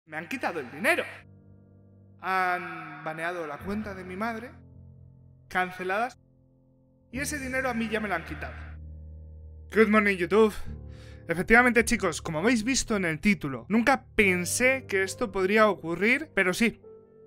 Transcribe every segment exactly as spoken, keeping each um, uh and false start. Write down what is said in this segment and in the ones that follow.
Me han quitado el dinero. Han baneado la cuenta de mi madre, canceladas, y ese dinero a mí ya me lo han quitado. Good morning, YouTube. Efectivamente, chicos, como habéis visto en el título, nunca pensé que esto podría ocurrir, pero sí.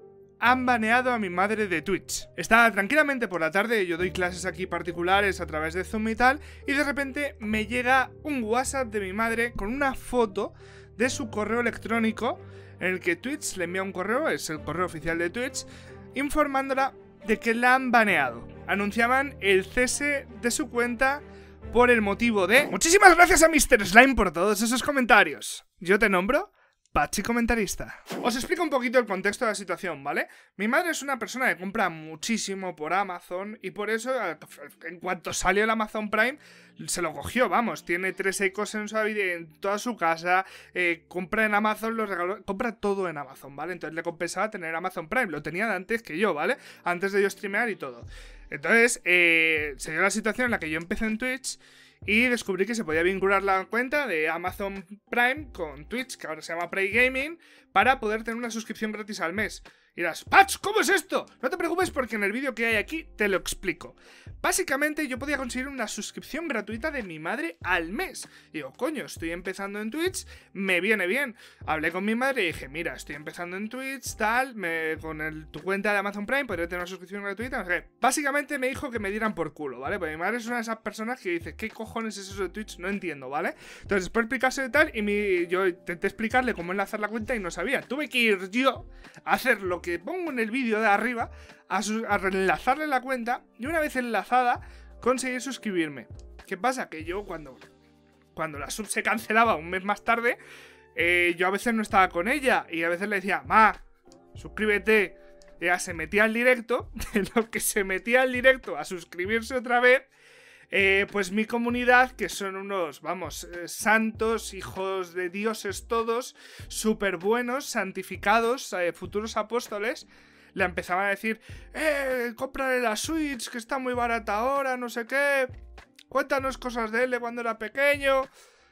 Han baneado a mi madre de Twitch. Estaba tranquilamente por la tarde, yo doy clases aquí particulares a través de Zoom y tal, y de repente me llega un WhatsApp de mi madre con una foto de su correo electrónico en el que Twitch le envía un correo, es el correo oficial de Twitch, informándola de que la han baneado. Anunciaban el cese de su cuenta por el motivo de... Muchísimas gracias a míster Slime por todos esos comentarios. Yo te nombro Pachi Comentarista. Os explico un poquito el contexto de la situación, ¿vale? Mi madre es una persona que compra muchísimo por Amazon y por eso, en cuanto salió el Amazon Prime, se lo cogió, vamos. Tiene tres ecos en, su, en toda su casa, eh, compra en Amazon, los regaló, compra todo en Amazon, ¿vale? Entonces le compensaba tener Amazon Prime, lo tenía de antes que yo, ¿vale? Antes de yo streamear y todo. Entonces, eh, se dio la situación en la que yo empecé en Twitch y descubrí que se podía vincular la cuenta de Amazon Prime con Twitch, que ahora se llama Prey Gaming, para poder tener una suscripción gratis al mes. Y dirás, Patch, ¿cómo es esto? No te preocupes porque en el vídeo que hay aquí te lo explico. Básicamente yo podía conseguir una suscripción gratuita de mi madre al mes. Y digo, coño, estoy empezando en Twitch, me viene bien. Hablé con mi madre y dije, mira, estoy empezando en Twitch, tal, me, con el, tu cuenta de Amazon Prime podría tener una suscripción gratuita, no sé qué. Básicamente me dijo que me dieran por culo, ¿vale? Porque mi madre es una de esas personas que dice, ¿qué cojones es eso de Twitch? No entiendo, ¿vale? Entonces después de explicarse de tal, y mi, yo intenté explicarle cómo enlazar la cuenta y no sabía. Tuve que ir yo a hacer lo que pongo en el vídeo de arriba, a, su, a enlazarle la cuenta, y una vez enlazada conseguí suscribirme. ¿Qué pasa? Que yo cuando, cuando la sub se cancelaba un mes más tarde, eh, yo a veces no estaba con ella, y a veces le decía, ma, suscríbete. Ella se metía al directo, de lo que se metía al directo a suscribirse otra vez. Eh, pues mi comunidad, que son unos, vamos, eh, santos, hijos de dioses todos, súper buenos, santificados, eh, futuros apóstoles, le empezaban a decir, eh, cómprale la Switch, que está muy barata ahora, no sé qué, cuéntanos cosas de él de cuando era pequeño.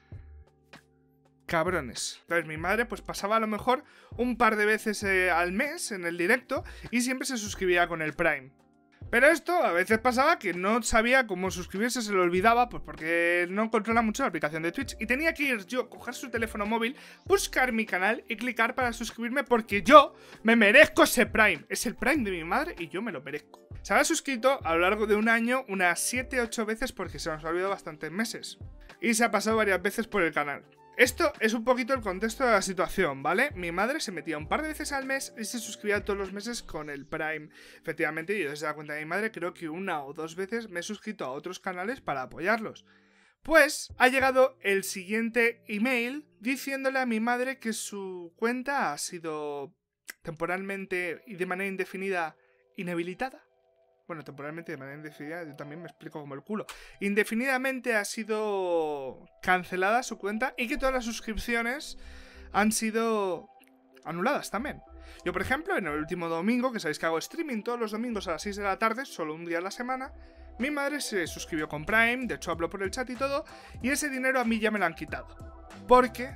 Cabrones. Entonces mi madre pues pasaba a lo mejor un par de veces eh, al mes en el directo y siempre se suscribía con el Prime. Pero esto a veces pasaba que no sabía cómo suscribirse, se lo olvidaba, pues porque no controla mucho la aplicación de Twitch. Y tenía que ir yo, coger su teléfono móvil, buscar mi canal y clicar para suscribirme porque yo me merezco ese Prime. Es el Prime de mi madre y yo me lo merezco. Se había suscrito a lo largo de un año unas siete ocho veces porque se nos ha olvidado bastantes meses. Y se ha pasado varias veces por el canal. Esto es un poquito el contexto de la situación, ¿vale? Mi madre se metía un par de veces al mes y se suscribía todos los meses con el Prime. Efectivamente, yo desde la cuenta de mi madre creo que una o dos veces me he suscrito a otros canales para apoyarlos. Pues ha llegado el siguiente email diciéndole a mi madre que su cuenta ha sido temporalmente y de manera indefinida inhabilitada. Bueno, temporalmente de manera indefinida, yo también me explico como el culo. Indefinidamente ha sido cancelada su cuenta y que todas las suscripciones han sido anuladas también. Yo, por ejemplo, en el último domingo, que sabéis que hago streaming todos los domingos a las seis de la tarde, solo un día a la semana, mi madre se suscribió con Prime, de hecho habló por el chat y todo, y ese dinero a mí ya me lo han quitado. Porque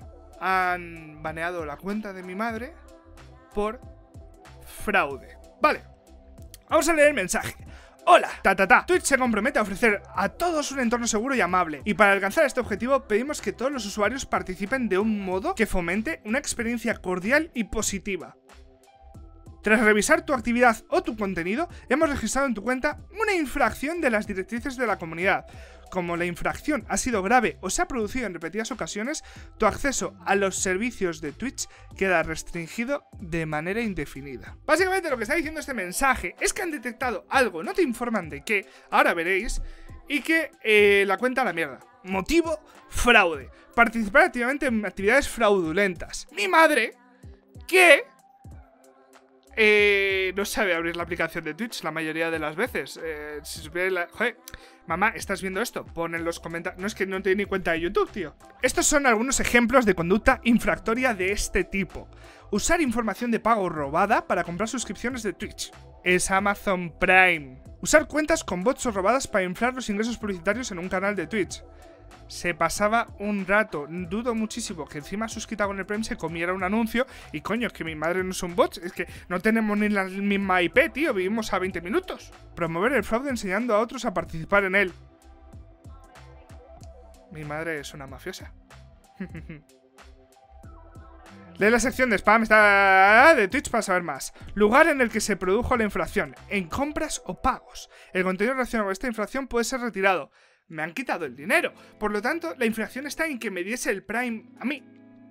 han baneado la cuenta de mi madre por fraude. Vale. Vamos a leer el mensaje. Hola, ta ta ta. Twitch se compromete a ofrecer a todos un entorno seguro y amable. Y para alcanzar este objetivo pedimos que todos los usuarios participen de un modo que fomente una experiencia cordial y positiva. Tras revisar tu actividad o tu contenido, hemos registrado en tu cuenta una infracción de las directrices de la comunidad. Como la infracción ha sido grave o se ha producido en repetidas ocasiones, tu acceso a los servicios de Twitch queda restringido de manera indefinida. Básicamente lo que está diciendo este mensaje es que han detectado algo, no te informan de qué, ahora veréis, y que eh, la cuenta a la mierda. Motivo, fraude. Participar activamente en actividades fraudulentas. Mi madre, que... Eh, no sabe abrir la aplicación de Twitch la mayoría de las veces. Eh, si supiera la... Joder, mamá, ¿estás viendo esto? Pon en los comentarios. No es que no tiene ni cuenta de YouTube, tío. Estos son algunos ejemplos de conducta infractoria de este tipo. Usar información de pago robada para comprar suscripciones de Twitch. Es Amazon Prime. Usar cuentas con bots o robadas para inflar los ingresos publicitarios en un canal de Twitch. se pasaba un rato. Dudo muchísimo que encima suscrita con el Prime se comiera un anuncio. Y coño, es que mi madre no es un bot. Es que no tenemos ni la misma I P, tío. Vivimos a veinte minutos. Promover el fraude enseñando a otros a participar en él. Mi madre es una mafiosa. Lee la sección de spam está de Twitch para saber más. Lugar en el que se produjo la infracción. En compras o pagos. El contenido relacionado con esta infracción puede ser retirado. Me han quitado el dinero. Por lo tanto, la infracción está en que me diese el Prime a mí.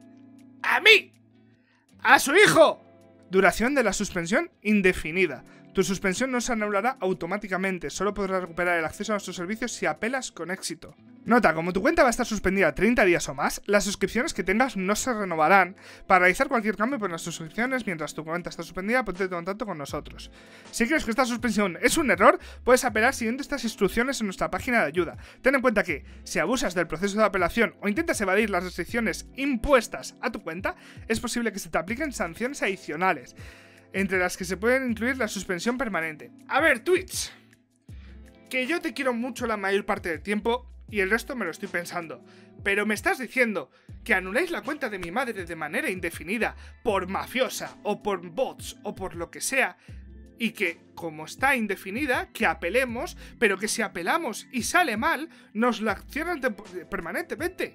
¡A mí! ¡A su hijo! Duración de la suspensión indefinida. Tu suspensión no se anulará automáticamente. Solo podrás recuperar el acceso a nuestros servicios si apelas con éxito. Nota, como tu cuenta va a estar suspendida treinta días o más, las suscripciones que tengas no se renovarán. Para realizar cualquier cambio por las suscripciones mientras tu cuenta está suspendida, ponte en contacto con nosotros. Si crees que esta suspensión es un error, puedes apelar siguiendo estas instrucciones en nuestra página de ayuda. Ten en cuenta que, si abusas del proceso de apelación o intentas evadir las restricciones impuestas a tu cuenta, es posible que se te apliquen sanciones adicionales, entre las que se pueden incluir la suspensión permanente. A ver, Twitch, que yo te quiero mucho la mayor parte del tiempo y el resto me lo estoy pensando, pero me estás diciendo que anuléis la cuenta de mi madre de manera indefinida por mafiosa o por bots o por lo que sea, y que, como está indefinida, que apelemos, pero que si apelamos y sale mal, nos la accionan permanentemente.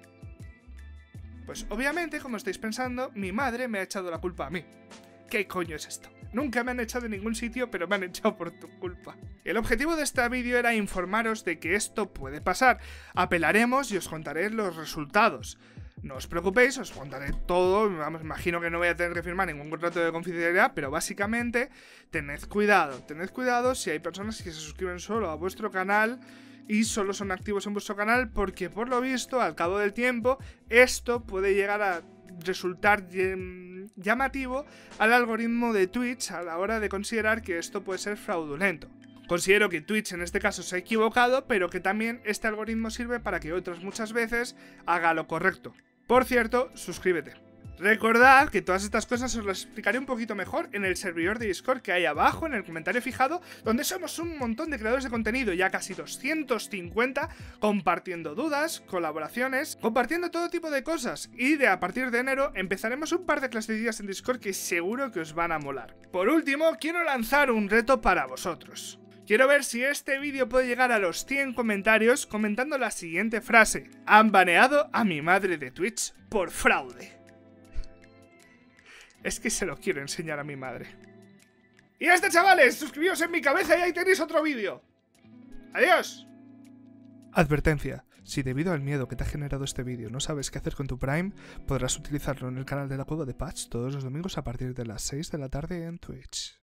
Pues obviamente, como estáis pensando, mi madre me ha echado la culpa a mí. ¿Qué coño es esto? Nunca me han echado en ningún sitio, pero me han echado por tu culpa. El objetivo de este vídeo era informaros de que esto puede pasar. Apelaremos y os contaré los resultados. No os preocupéis, os contaré todo. Vamos, imagino que no voy a tener que firmar ningún contrato de confidencialidad, pero básicamente, tened cuidado. Tened cuidado si hay personas que se suscriben solo a vuestro canal y solo son activos en vuestro canal, porque por lo visto, al cabo del tiempo, esto puede llegar a resultar llamativo al algoritmo de Twitch a la hora de considerar que esto puede ser fraudulento. Considero que Twitch en este caso se ha equivocado, pero que también este algoritmo sirve para que otras muchas veces haga lo correcto. Por cierto, suscríbete. Recordad que todas estas cosas os las explicaré un poquito mejor en el servidor de Discord que hay abajo en el comentario fijado, donde somos un montón de creadores de contenido, ya casi doscientos cincuenta, compartiendo dudas, colaboraciones, compartiendo todo tipo de cosas, y de a partir de enero empezaremos un par de clasecillas en Discord que seguro que os van a molar. Por último, quiero lanzar un reto para vosotros. Quiero ver si este vídeo puede llegar a los cien comentarios comentando la siguiente frase: han baneado a mi madre de Twitch por fraude. Es que se lo quiero enseñar a mi madre. Y ya está, chavales, suscribíos en mi cabeza y ahí tenéis otro vídeo. ¡Adiós! Advertencia: si debido al miedo que te ha generado este vídeo no sabes qué hacer con tu Prime, podrás utilizarlo en el canal de la Cueva de Patch todos los domingos a partir de las seis de la tarde en Twitch.